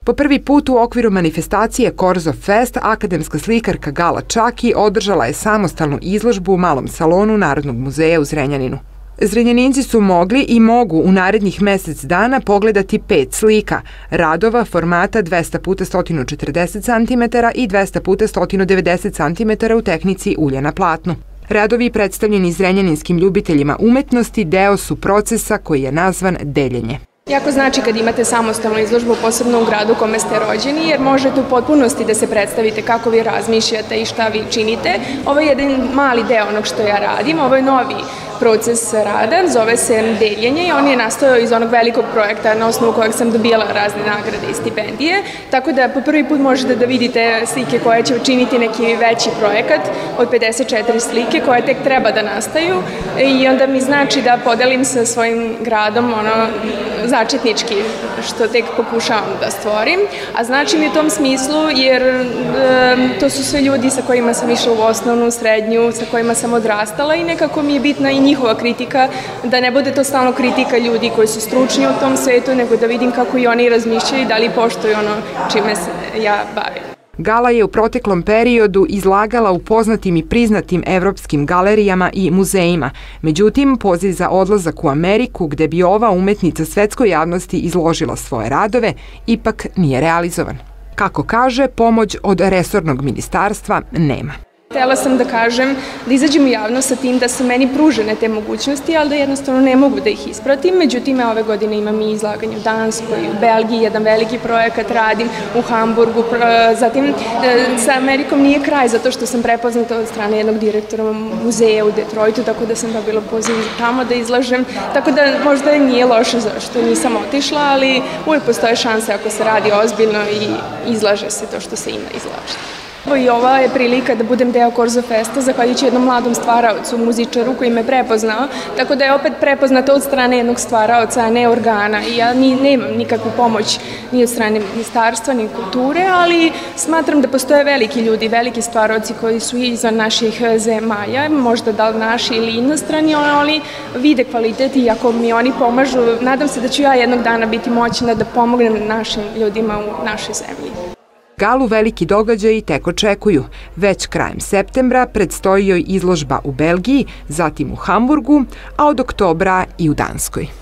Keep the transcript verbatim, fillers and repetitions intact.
Po prvi put u okviru manifestacije Korzo Fest akademska slikarka Gala Čaki održala je samostalnu izložbu u malom salonu Narodnog muzeja u Zrenjaninu. Zrenjaninci su mogli i mogu u narednih mesec dana pogledati pet slika, radova formata dvesta puta sto četrdeset centimetara i dvesta puta sto devedeset centimetara u tehnici ulja na platnu. Radovi predstavljeni zrenjaninskim ljubiteljima umetnosti deo su procesa koji je nazvan deljenje. Jako znači kad imate samostalnu izložbu, posebno u gradu u kome ste rođeni, jer možete u potpunosti da se predstavite kako vi razmišljate i šta vi činite. Ovo je jedan mali deo onog što ja radim, ovo je novi proces rada, zove se deljenje i on je nastao iz onog velikog projekta na osnovu kojeg sam dobijala razne nagrade i stipendije, tako da po prvi put možete da vidite slike koje će učiniti neki veći projekat od pedeset četiri slike koje tek treba da nastaju i onda mi znači da podelim sa svojim gradom ono začetnički što tek pokušavam da stvorim, a znači mi u tom smislu jer e, to su sve ljudi sa kojima sam išla u osnovnu, srednju, sa kojima sam odrastala i nekako mi je bitna i njihova kritika, da ne bude to stalno kritika ljudi koji su stručni u tom svetu, nego da vidim kako i oni razmišljaju i da li poštuju ono čime se ja bavim. Gala je u proteklom periodu izlagala u poznatim i priznatim evropskim galerijama i muzejima. Međutim, poziv za odlazak u Ameriku, gde bi ova umetnica svetskoj javnosti izložila svoje radove, ipak nije realizovan. Kako kaže, pomoć od resornog ministarstva nema. Htela sam da kažem, da izađem u javnost sa tim da su meni pružene te mogućnosti, ali da jednostavno ne mogu da ih ispratim. Međutim, ove godine imam i izlaganje u Danskoj, u Belgiji, jedan veliki projekat radim u Hamburgu. Zatim, sa Amerikom nije kraj, zato što sam prepoznata od strane jednog direktora muzeja u Detroitu, tako da sam dobila poziv tamo da izlažem. Tako da možda nije loše zašto nisam otišla, ali uvijek postoje šanse ako se radi ozbiljno i izlaže se to što se ima izlažiti. I ova je prilika da budem deo Korzo Festa, zahvaljujući jednom mladom stvaraocu, muzičaru koji me prepoznao, tako da je opet prepoznata od strane jednog stvaraoca, a ne organa. I ja ni, nemam nikakvu pomoć ni od strane ministarstva, ni kulture, ali smatram da postoje veliki ljudi, veliki stvaraoci koji su izvan naših zemalja, možda da li naši ili inostrani, ali vide kvalitet i ako mi oni pomažu, nadam se da ću ja jednog dana biti moćna da pomognem našim ljudima u našoj zemlji. Galu veliki događaji tek očekuju. Već krajem septembra predstoji joj izložba u Belgiji, zatim u Hamburgu, a od oktobra i u Danskoj.